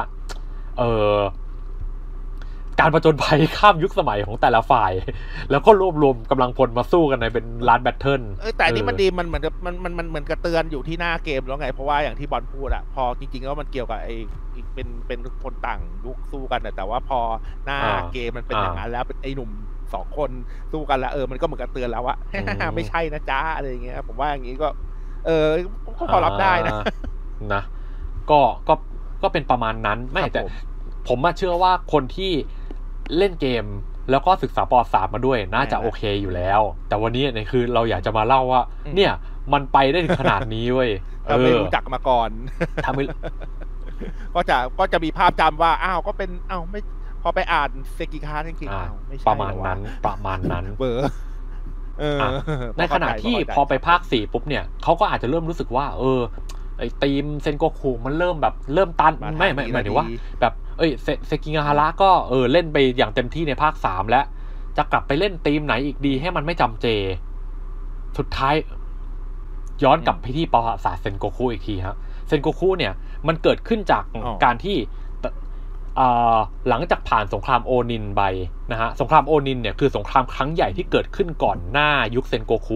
Speaker 1: การผจญภัยข้ามยุคสมัยของแต่ละฝ่ายแล้วก็รวบรวมกำลังพลมาสู้กันในเป็นร้านแบทเทิล
Speaker 2: แต่นี่มันดีมันเหมือนกับมันเหมือนกระเตือนอยู่ที่หน้าเกมแล้วไงเพราะว่าอย่างที่บอลพูดพอจริงๆแล้วมันเกี่ยวกับไอ้เป็นคนต่างยุคสู้กันแต่ว่าพอหน้าเกมมันเป็นอย่างนั้นแล้วเป็นไอ้หนุ่ม2คนสู้กันแล้วมันก็เหมือนกระเตือนแล้วว่าไม่ใช่นะจ๊ะอะไรอย่างเงี้ยผมว่าอย่างนี้ก็ก็พอรับได้
Speaker 1: นะก็เป็นประมาณนั้นไม่แต่ผมเชื่อว่าคนที่เล่นเกมแล้วก็ศึกษาประวัติศาสตร์มาด้วยน่าจะโอเคอยู่แล้วแต่วันนี้เนี่ยคือเราอยากจะมาเล่าว่าเนี่ยมันไปได้ถึงขนาดนี้เว้ย
Speaker 2: ไม่รู้จักมาก่อน
Speaker 1: ทำให้
Speaker 2: ก็จะมีภาพจำว่าก็เป็นไม่พอไปอ่านเซกิคาจริงๆไม่ใช่
Speaker 1: ประมาณนั้น
Speaker 2: เบอร์
Speaker 1: ในขณะที่พอไปภาค4ปุ๊บเนี่ยเขาก็อาจจะเริ่มรู้สึกว่าไอ้ทีมเซนโกคุมันเริ่มตันไม่หมายถึงว่าแบบเซกิงาฮาระก็เล่นไปอย่างเต็มที่ในภาค3แล้วจะกลับไปเล่นทีมไหนอีกดีให้มันไม่จำเจสุดท้ายย้อนกลับไปที่ประวัติศาสตร์เซนโกคุอีกทีครับเซนโกคุเนี่ยมันเกิดขึ้นจากการที่หลังจากผ่านสงครามโอนินไปนะฮะสงครามโอนินเนี่ยคือสงครามครั้งใหญ่ที่เกิดขึ้นก่อนหน้ายุคเซนโกคุ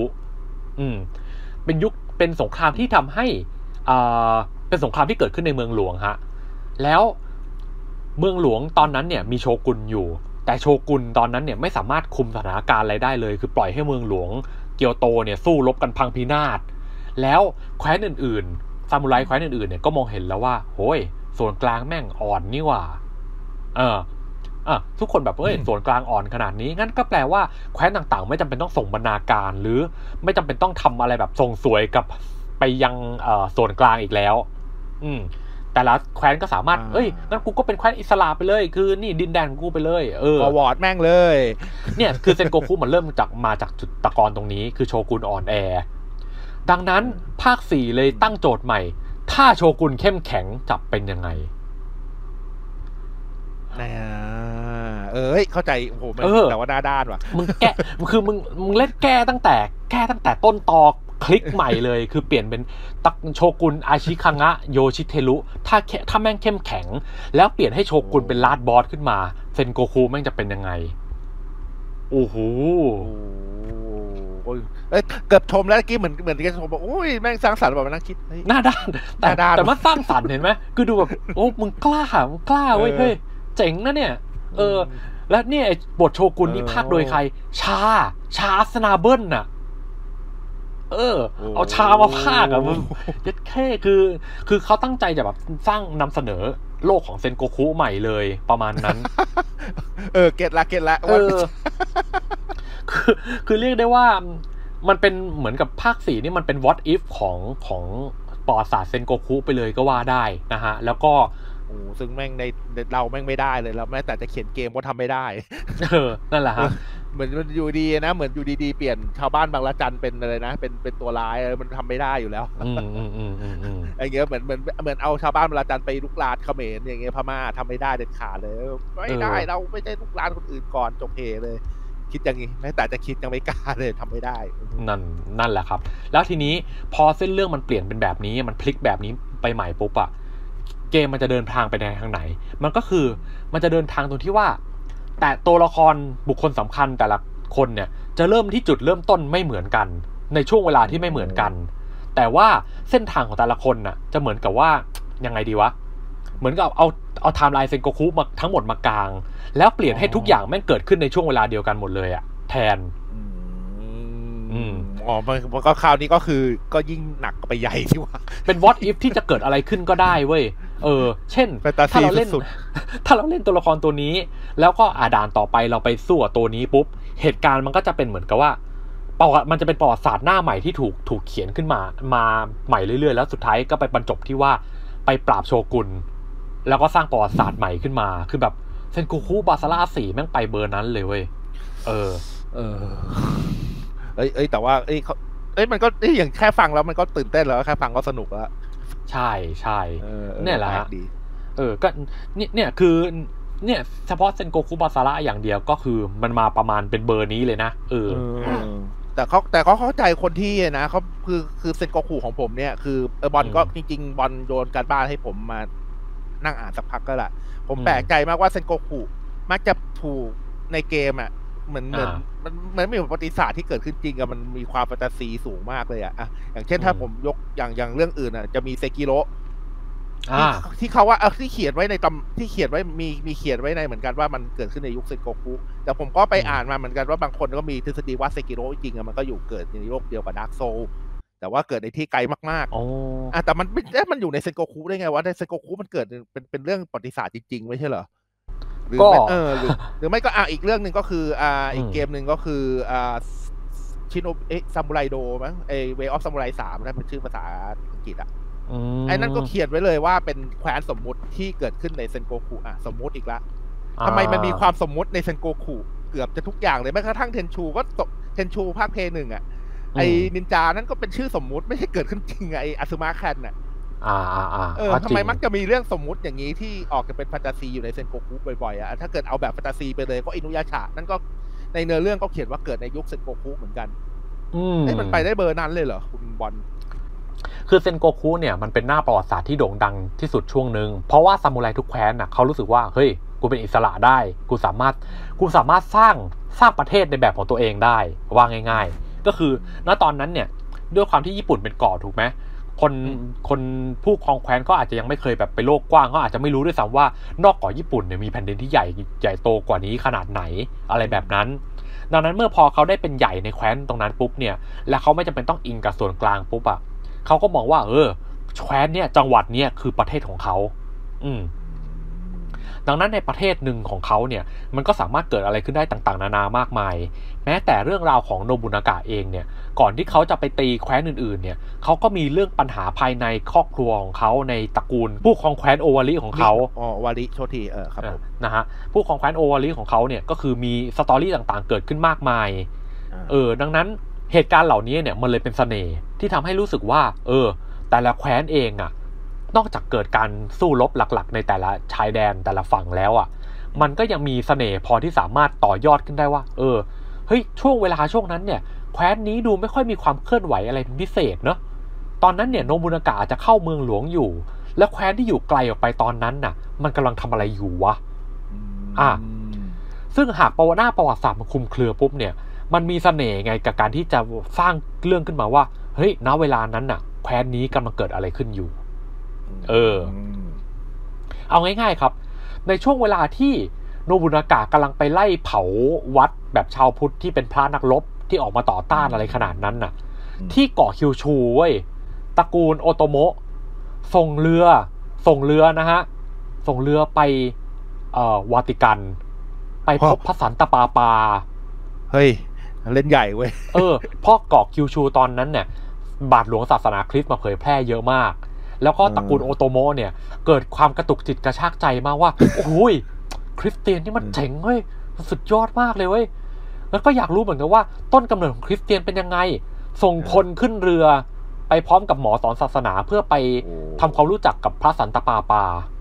Speaker 1: เป็นสงครามที่ทำให้เป็นสงครามที่เกิดขึ้นในเมืองหลวงฮะแล้วเมืองหลวงตอนนั้นเนี่ยมีโชกุนอยู่แต่โชกุนตอนนั้นเนี่ยไม่สามารถคุมสถานการณ์อะไรได้เลยคือปล่อยให้เมืองหลวงเกียวโตเนี่ยสู้รบกันพังพินาศแล้วแคว้นอื่นๆซามูไรแคว้นอื่นๆเนี่ยก็มองเห็นแล้วว่าโห้ยส่วนกลางแม่งอ่อนนี่หว่าทุกคนแบบส่วนกลางอ่อนขนาดนี้งั้นก็แปลว่าแคว้นต่างๆไม่จำเป็นต้องส่งบรรณาการหรือไม่จำเป็นต้องทำอะไรแบบส่งสวยกับไปยังส่วนกลางอีกแล้วแต่ละแคว้นก็สามารถงั้นกูก็เป็นแคว้นอิสระไปเลยคือนี่ดินแดนของกูไปเลย
Speaker 2: วอร์ดแม่งเลย
Speaker 1: เนี่ยคือเซนโกคุมันเริ่มมาจากจุดตะกอนตรงนี้คือโชกุนอ่อนแอดังนั้นภาค4เลยตั้งโจทย์ใหม่ถ้าโชกุนเข้มแข็งจะเป็นยังไง
Speaker 2: เข้าใจโหแต่ว่าด้านว่ะ
Speaker 1: มึงแก้คือมึงเล่นแก้ตั้งแต่ต้นตอคลิกใหม่เลยคือเปลี่ยนเป็นโชกุนอาชิคังะโยชิเทรุถ้าแม่งเข้มแข็งแล้วเปลี่ยนให้โชกุนเป็นลาดบอสขึ้นมาเซนโกคุแม่งจะเป็นยังไงโอ้โห
Speaker 2: เกือบชมแล้วเมื่อกี้เหมือนกันชมบอกโอ้ยแม่งสร้างสรรค์แบบนั่งคิด
Speaker 1: หน้าด้านแต่มันสร้างสรรค์เห็นไหมคือดูแบบโอ้มึงกล้าเว้ยเฮ้ยเจ๋งนะเนี่ยแล้วเนี่ยบทโชกุนนี่พากย์โดยใครชาสนาเบิลน่ะเอาชามาพากย์อ่ะมึงยัดแค่คือเขาตั้งใจจะแบบสร้างนำเสนอโลกของเซนโกคุใหม่เลยประมาณนั้น
Speaker 2: เก็ตละ
Speaker 1: คือเรียกได้ว่ามันเป็นเหมือนกับภาค4นี่มันเป็น what if ของประวัติศาสตร์เซนโกคุไปเลยก็ว่าได้นะฮะแล้วก็
Speaker 2: ซึ่งแม่งในเราแม่งไม่ได้เลยแล้วแม้แต่จะเขียนเกมก็ทำไม่ได้
Speaker 1: นั่นแหละฮะ
Speaker 2: เหมือนมันอยู่ดีนะเหมือนอยู่ดีๆเปลี่ยนชาวบ้านบางละจันเป็นอะไรนะเป็นตัวร้ายมันทำไม่ได้อยู่แล้วไอ้เงี้ยเหมือนเอาชาวบ้านบางละจันไปลุกลานเขมรอย่างเงี้ยพม่าทำไม่ได้เด็ดขาดเลยไม่ได้เราไม่ได้ลุกลานคนอื่นก่อนจบเพเลยคิดอย่างงี้แม้แต่จะคิดยังไม่กล้าเลยทำไม่ได้
Speaker 1: นั่นแหละครับแล้วทีนี้พอเส้นเรื่องมันเปลี่ยนเป็นแบบนี้มันพลิกแบบนี้ไปใหม่ปุ๊บอะเกมมันจะเดินทางไปในทางไหนมันก็คือมันจะเดินทางตรงที่ว่าแต่ตัวละครบุคคลสำคัญแต่ละคนเนี่ยจะเริ่มที่จุดเริ่มต้นไม่เหมือนกันในช่วงเวลาที่ไม่เหมือนกันแต่ว่าเส้นทางของแต่ละคนน่ะจะเหมือนกับว่ายังไงดีวะเหมือนกับเอาไทม์ไลน์เซนโกคุมาทั้งหมดมากลางแล้วเปลี่ยนให้ทุกอย่างแม่งเกิดขึ้นในช่วงเวลาเดียวกันหมดเลยอะแทน
Speaker 2: มันก็คราวนี้ก็คือก็ยิ่งหนักไปใหญ่ที่ว่า
Speaker 1: เป็น what if ที่จะเกิดอะไรขึ้นก็ได้เว้ยเช่นถ้าเราเล่นตัวละครตัวนี้แล้วก็ด่านต่อไปเราไปสู้กับตัวนี้ปุ๊บเหตุการณ์มันก็จะเป็นเหมือนกับว่ามันจะเป็นประวัติศาสตร์หน้าใหม่ที่ถูกเขียนขึ้นมาใหม่เรื่อยๆแล้วสุดท้ายก็ไปบรรจบที่ว่าไปปราบโชกุนแล้วก็สร้างประวัติศาสตร์ใหม่ขึ้นมาคือแบบเซนโกคุบาซาร่า4แม่งไปเบอร์นั้นเลยเว้ย
Speaker 2: แต่ว่ามันก็อย่างแค่ฟังแล้วมันก็ตื่นเต้นแล้วแค่ฟังก็สนุกแล้ว
Speaker 1: ใช่เนี่ยแหละก็เนี่ยคือเนี่ยเฉพาะเซนโกคุบาซาร่าอย่างเดียวก็คือมันมาประมาณเป็นเบอร์นี้เลยนะ
Speaker 2: แต่เขาเข้าใจคนที่นะเขาคือเซนโกคุของผมเนี่ยคือบอลก็จริงๆบอลโยนการบ้านให้ผมมานั่งอ่านสักพักก็แหละผมแปลกใจมากว่าเซนโกคุมักจะถูกในเกมอ่ะเหมือนมันมีประวัติศาสตร์ที่เกิดขึ้นจริงอะมันมีความแฟนตาซีสูงมากเลยอะอย่างเช่นถ้าผมยกอย่างเรื่องอื่นอะจะมีเซกิโร่ที่เขาว่าที่เขียนไว้ในที่เขียนไว้มีเขียนไว้ในเหมือนกันว่ามันเกิดขึ้นในยุคเซนโกคุแต่ผมก็ไปอ่านมาเหมือนกันว่าบางคนก็มีทฤษฎีว่าเซกิโร่จริงอะมันก็อยู่เกิดในโลกเดียวกับดาร์กโซลแต่ว่าเกิดในที่ไกลมากๆแต่มันอยู่ในเซนโกคุได้ไงวะในเซนโกคุมันเกิดเป็นเรื่องประวัติศาสตร์จริงๆไม่ใช่เหรอหรือไม่ก็อีกเรื่องหนึ่งก็คืออีกเกมหนึ่งก็คือชิโนซามูไรโดมั้งเวออฟซามูไร3นั่นเป็นชื่อภาษาอังกฤษไอ้นั่นก็เขียนไว้เลยว่าเป็นแคว้นสมมุติที่เกิดขึ้นในเซนโกคุสมมุติอีกละทำไมมันมีความสมมุติในเซนโกคุเกือบจะทุกอย่างเลยแม้กระทั่งเทนชูก็เทนชูภาคเพย์1ไอ้นินจานั่นก็เป็นชื่อสมมุติไม่ใช่เกิดขึ้นจริงไอ้อาซึมะแคนทำไมมักจะมีเรื่องสมมุติอย่างนี้ที่ออกจะเป็นแฟนตาซีอยู่ในเซนโกคุบ่อยๆถ้าเกิดเอาแบบแฟนตาซีไปเลยก็อินุยาชะนั่นก็ในเนื้อเรื่องก็เขียนว่าเกิดในยุคเซนโกคุเหมือนกันมันไปได้เบอร์นั้นเลยเหรอคุณบอล
Speaker 1: คือเซนโกคุเนี่ยมันเป็นหน้าประวัติศาสตร์ที่โด่งดังที่สุดช่วงนึงเพราะว่าซามูไรทุกแคว้นน่ะเขารู้สึกว่าเฮ้ยกูเป็นอิสระได้กูสามารถสร้างประเทศในแบบของตัวเองได้ว่าง่ายๆก็คือณตอนนั้นเนี่ยด้วยความที่ญี่ปุ่นเป็นเกาะถูกไหมคนผู้ครองแคว้นก็อาจจะยังไม่เคยแบบไปโลกกว้างเขาอาจจะไม่รู้ด้วยซ้ำว่านอกเกาะญี่ปุ่นเนี่ยมีแผ่นดินที่ใหญ่โตกว่านี้ขนาดไหนอะไรแบบนั้นดังนั้นเมื่อพอเขาได้เป็นใหญ่ในแคว้นตรงนั้นปุ๊บเนี่ยแล้วเขาไม่จำเป็นต้องอิงกับส่วนกลางปุ๊บเขาก็มองว่าแคว้นเนี่ยจังหวัดเนี่ยคือประเทศของเขาดังนั้นในประเทศหนึ่งของเขาเนี่ยมันก็สามารถเกิดอะไรขึ้นได้ต่างๆนานามากมายแม้แต่เรื่องราวของโนบุนากะเองเนี่ยก่อนที่เขาจะไปตีแคว้นอื่นๆเนี่ยเขาก็มีเรื่องปัญหาภายในครอบครัวของเขาในตระกูลผู้ครองแคว้นโอวาริของเขา
Speaker 2: วาริโทษทีครับผม
Speaker 1: นะฮะผู้ครองแคว้นโอวาริของเขาเนี่ยก็คือมีสตอรี่ต่างๆเกิดขึ้นมากมายดังนั้นเหตุการณ์เหล่านี้เนี่ยมันเลยเป็นเสน่ห์ที่ทำให้รู้สึกว่าแต่ละแคว้นเองนอกจากเกิดการสู้รบหลักๆในแต่ละชายแดนแต่ละฝั่งแล้วมันก็ยังมีเสน่ห์พอที่สามารถต่อยอดขึ้นได้ว่าเฮ้ยช่วงเวลาช่วงนั้นเนี่ยแคว้นนี้ดูไม่ค่อยมีความเคลื่อนไหวอะไรเป็นพิเศษเนาะตอนนั้นเนี่ยโนบุนากะอาจจะเข้าเมืองหลวงอยู่แล้วแคว้นที่อยู่ไกลออกไปตอนนั้นน่ะมันกำลังทำอะไรอยู่วะซึ่งหากประวัติศาสตร์มันคลุมเครือปุ๊บเนี่ยมันมีเสน่ห์ไงกับการที่จะสร้างเรื่องขึ้นมาว่าเฮ้ยณเวลานั้นน่ะแคว้นนี้กำลังเกิดอะไรขึ้นอยู่เอาง่ายๆครับในช่วงเวลาที่โนบุนากะกำลังไปไล่เผาวัดแบบชาวพุทธที่เป็นพระนักรบที่ออกมาต่อต้านอะไรขนาดนั้นน่ะที่เกาะคิวชูเว้ยตระกูลโอโตโมะส่งเรือนะฮะส่งเรือไปวาติกันไปพบพระสันตะปาปา
Speaker 2: เฮ้ยเล่นใหญ่เว้ย
Speaker 1: เพราะเกาะคิวชูตอนนั้นเนี่ยบาทหลวงศาสนาคริสต์มาเผยแพร่เยอะมากแล้วก็ตระกูลโอโตโมะเนี่ยเกิดความกระตุกจิตกระชากใจมากว่าโอ้ยคริสเตียนนี่มันเจ๋งเว้ยสุดยอดมากเลยเว้ยแล้วก็อยากรู้เหมือนกันว่าต้นกำเนิดของคริสเตียนเป็นยังไงส่งคนขึ้นเรือไปพร้อมกับหมอสอนศาสนาเพื่อไปทำความรู้จักกับพระสันตะปาปา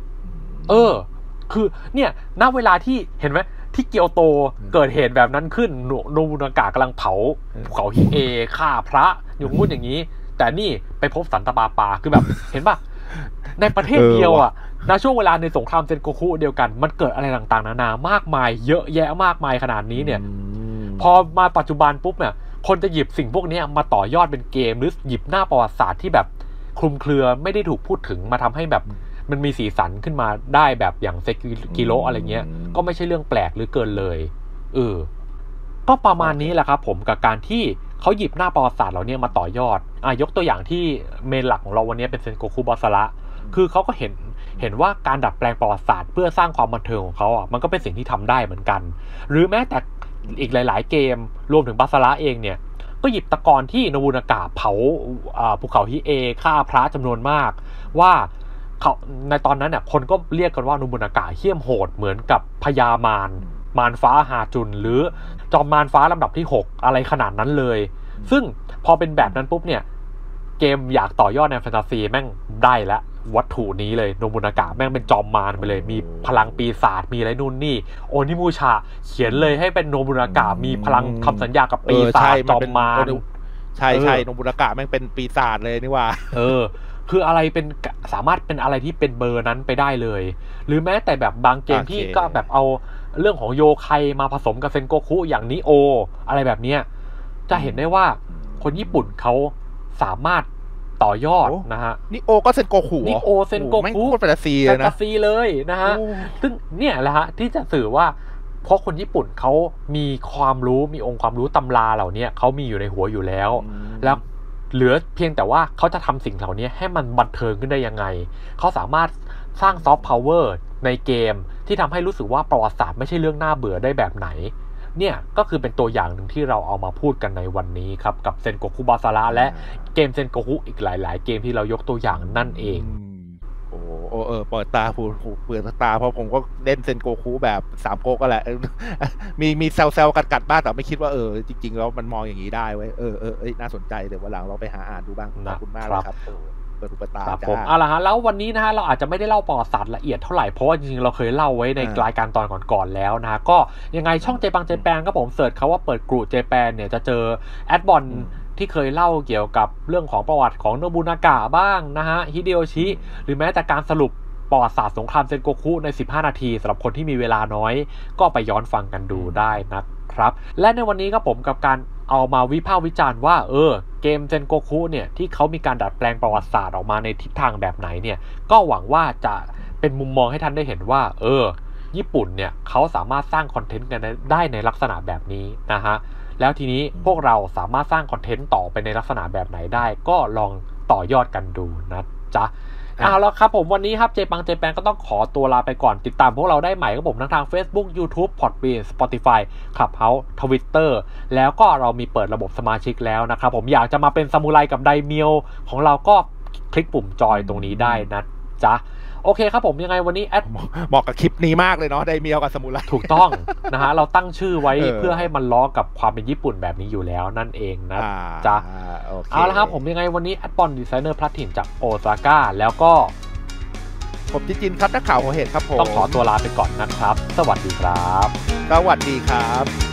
Speaker 1: คือเนี่ยณเวลาที่เห็นไหมที่เกียวโตเกิดเหตุแบบนั้นขึ้นโนบุนากะกำลังเผาภูเขาฮิเอฆ่าพระอย่างงู้นอย่างนี้แต่นี่ไปพบสันตะปาปาคือแบบเห็นป่ะในประเทศเดียวอ่ะในช่วงเวลาในสงครามเซนโกคุเดียวกันมันเกิดอะไรต่างๆนานามากมายเยอะแยะมากมายขนาดนี้เนี่ยพอมาปัจจุบันปุ๊บเนี่ยคนจะหยิบสิ่งพวกนี้มาต่อยอดเป็นเกมหรือหยิบหน้าประวัติศาสตร์ที่แบบคลุมเครือไม่ได้ถูกพูดถึงมาทำให้แบบมันมีสีสันขึ้นมาได้แบบอย่างเซกิโรอะไรเงี้ยก็ไม่ใช่เรื่องแปลกหรือเกินเลยก็ประมาณนี้แหละครับผมกับการที่เขาหยิบหน้าประวัติศาสตร์เหล่านี้มาต่อยอดยกตัวอย่างที่เมนหลักของเราวันนี้เป็นเซนโกคุบอสระคือเขาก็เห็นว่าการดัดแปลงประวัติศาสตร์เพื่อสร้างความบันเทิงของเขามันก็เป็นสิ่งที่ทำได้เหมือนกันหรือแม้แต่อีกหลายๆเกมรวมถึงบาสระเองเนี่ยก็หยิบตะกอนที่โนบุนากะเผาภูเขาฮิเอฆ่าพระจำนวนมากว่าเขาในตอนนั้นเนี่ยคนก็เรียกกันว่าโนบุนากะเหี้ยมโหดเหมือนกับพญามารฟ้าฮาจุนหรือจอมมารฟ้าลำดับที่6อะไรขนาดนั้นเลยซึ่งพอเป็นแบบนั้นปุ๊บเนี่ยเกมอยากต่อยอดในแฟนตาซีแม่งได้แล้ววัตถุนี้เลยโนบุนากะแม่งเป็นจอมมารไปเลยมีพลังปีศาจมีอะไรนู่นนี่โอนิมูชาเขียนเลยให้เป็นโนบุนากะมีพลังคำสัญญากับปีศาจจอมมาร
Speaker 2: ใช่โนบุนากะแม่งเป็นปีศาจเลยนี่ว่า
Speaker 1: คืออะไรเป็นสามารถเป็นอะไรที่เป็นเบอร์นั้นไปได้เลยหรือแม้แต่แบบบางเกมที่ก็แบบเอาเรื่องของโยไคมาผสมกับเซนโกคุอย่างนิโออะไรแบบเนี้ยจะเห็นได้ว่าคนญี่ปุ่นเขาสามารถต่อยอดนะฮะ
Speaker 2: นิโอก็เซนโกคุ
Speaker 1: นิโอเซนโกคุ
Speaker 2: แฟนตาซีเลยนะ
Speaker 1: แฟนตาซีเลยนะฮะซึ่งเนี่ยแหละฮะที่จะสื่อว่าเพราะคนญี่ปุ่นเขามีความรู้มีองค์ความรู้ตำราเหล่านี้เขามีอยู่ในหัวอยู่แล้วเหลือเพียงแต่ว่าเขาจะทำสิ่งเหล่านี้ให้มันบันเทิงขึ้นได้ยังไงเขาสามารถสร้างซอฟต์พาวเวอร์ในเกมที่ทำให้รู้สึกว่าประวัติศาสตร์ไม่ใช่เรื่องน่าเบื่อได้แบบไหนเนี่ยก็คือเป็นตัวอย่างหนึ่งที่เราเอามาพูดกันในวันนี้ครับกับเซนโกคุบาสระและเกมเซนโกคุอีกหลายๆเกมที่เรายกตัวอย่างนั่นเอง
Speaker 2: เปิดตาเปิดตาเพราะผมก็เล่นเซนโกคุแบบ3โกก็แหละมีแซวกัดบ้างแต่ไม่คิดว่าจริงๆแล้วมันมองอย่างนี้ได้ไว้น่าสนใจเดี๋ยววันหลังเราไปหาอ่านดูบ้างขอบคุณมากเลยครับเปิดตา
Speaker 1: ครับผมเอาละฮะแล้ววันนี้นะฮะเราอาจจะไม่ได้เล่าประวัติศาสตร์ละเอียดเท่าไหร่เพราะว่าจริงๆเราเคยเล่าไว้ในรายการตอนก่อนๆแล้วนะก็ยังไงช่องเจปังเจแปนก็ผมเสิร์ชคำว่าเปิดกรุเจแปนเนี่ยจะเจอแอดบอลที่เคยเล่าเกี่ยวกับเรื่องของประวัติของโนบุนากะบ้างนะฮะฮิเดโอชิหรือแม้แต่การสรุปประวัติศาสตร์สงครามเซนโกคุใน15นาทีสำหรับคนที่มีเวลาน้อยก็ไปย้อนฟังกันดูได้นะครับและในวันนี้ก็ผมกับการเอามาวิพากษ์วิจารณ์ว่าเกมเซนโกคุเนี่ยที่เขามีการดัดแปลงประวัติศาสตร์ออกมาในทิศทางแบบไหนเนี่ยก็หวังว่าจะเป็นมุมมองให้ท่านได้เห็นว่าญี่ปุ่นเนี่ยเขาสามารถสร้างคอนเทนต์กันได้ในลักษณะแบบนี้นะฮะแล้วทีนี้พวกเราสามารถสร้างคอนเทนต์ต่อไปในลักษณะแบบไหนได้ก็ลองต่อยอดกันดูนะจ๊ะแล้วครับผมวันนี้ครับเจปังเจแปนก็ต้องขอตัวลาไปก่อนติดตามพวกเราได้ใหม่ครับผมทั้งทาง Facebook YouTube Podbean Spotify Clubhouse Twitter แล้วก็เรามีเปิดระบบสมาชิกแล้วนะครับผมอยากจะมาเป็นซามูไรกับไดเมียวของเราก็คลิกปุ่มจอยตรงนี้ได้นะจ๊ะโอเคครับผมยังไงวันนี้
Speaker 2: เหมาะกับคลิปนี้มากเลยเนาะไดเมียวกับซามูไร
Speaker 1: ถูกต้องนะฮะเราตั้งชื่อไว้เพื่อให้มันล้อกับความเป็นญี่ปุ่นแบบนี้อยู่แล้วนั่นเองนะจ๊ะเอาละครับผมยังไงวันนี้แอดบอลดีไซเนอร์พลัดถิ่นจากโอซาก้าแล้วก็
Speaker 2: ผมจินครับนักข่าวหัวเหตุครับผม
Speaker 1: ต้องขอตัวลาไปก่อนนะครับสวัสดีครับ
Speaker 2: สวัสดีครับ